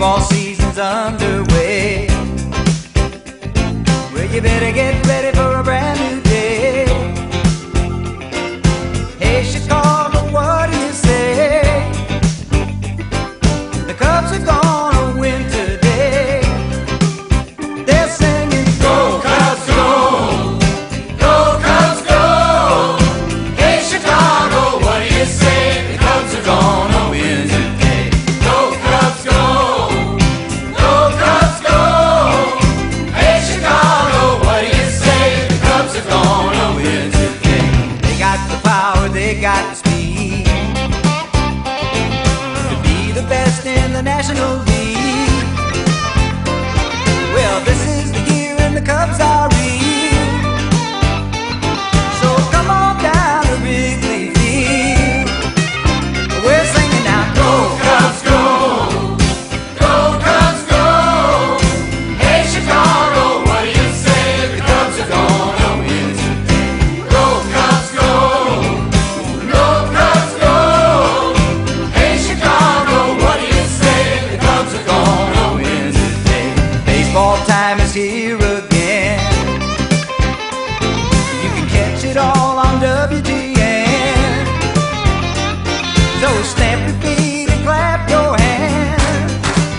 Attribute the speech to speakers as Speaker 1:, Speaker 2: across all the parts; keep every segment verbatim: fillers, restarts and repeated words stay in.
Speaker 1: Baseball season's underway. Well, you better get ready for a brand new day. Hey, Chicago, what do you say? The Cubs are gonna win today. They're singing, go Cubs, go! Go Cubs, go! Hey, Chicago, what do you say? The Cubs are gonna win today. Go Cubs, go! Go Cubs, go! Hey, Chicago, what do you say? The Cubs are gonna win today. They got the power, they got the speed to be the best in the National League. Well, this is the year and the Cubs are real. So come on down to Wrigley Field. We're singing now, go Cubs, go! Go Cubs, go! Hey, Chicago, what do you say? The Cubs are gonna win today. Go Cubs, go! Go Cubs, go! Hey, Chicago, what do you say? The Cubs are gonna win today. Baseball time is here again. You can catch it all on W G N. So stamp your feet and clap your hands.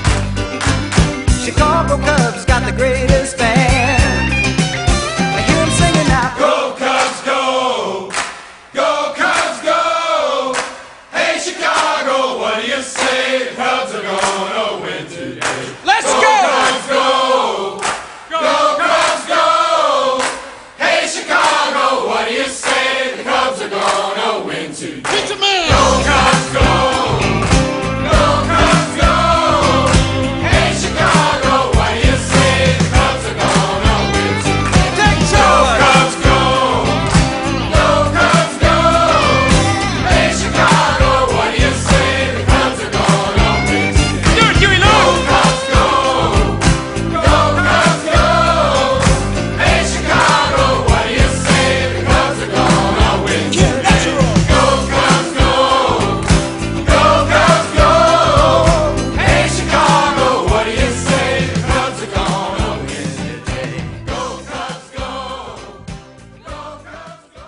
Speaker 1: Chicago Cubs got the greatest fans. I hear them singing now. Go Cubs, go! Go Cubs, go! Hey, Chicago, what do you say? The Cubs are gonna win today.
Speaker 2: Let's
Speaker 1: Go
Speaker 2: go!
Speaker 1: Cubs, go! Go Cubs, go! Hey, Chicago, what do you say? The Cubs are gonna win today.
Speaker 2: Pizza man!
Speaker 1: Go Cubs, go! Go Cubs, go! Hey, Chicago, what do you say? The Cubs are gonna win today.
Speaker 2: Take
Speaker 1: Go
Speaker 2: charge!
Speaker 1: Cubs, go! Go Cubs, go! Hey, Chicago, what do you say? The Cubs are gonna win today.
Speaker 2: Do it, Huey
Speaker 1: Go
Speaker 2: Lou!
Speaker 1: Cubs, go! Go Cubs, go! Hey, Chicago, what do you say? The Cubs are gonna win today. Go Cubs, go! Go Cubs, go! Hey, Chicago, what do you say? The Cubs are gonna win today. Go Cubs, go! Go Cubs, go!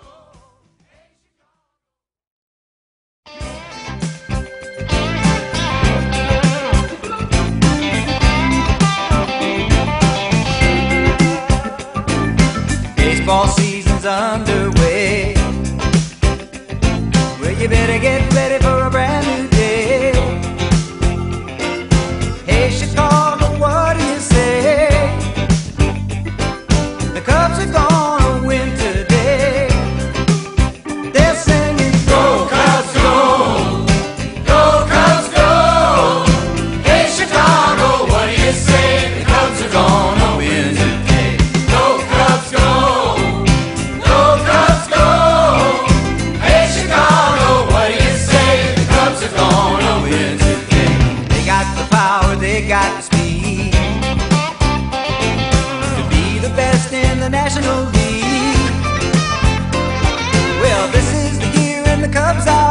Speaker 1: Baseball season's underway. Well, you better get ready for a brand new day. Hey, Chicago, what do you say? The Cubs are gonna win today. They're singing, go Cubs, go! Go Cubs, go! Hey, Chicago, what do you say? The Cubs are gonna win today. Go Cubs, go! Go Cubs, go! Hey, Chicago, what do you say? The Cubs are gonna win today. They got the power, they got the speed to be the best in the National League. Well, this is the year and the Cubs are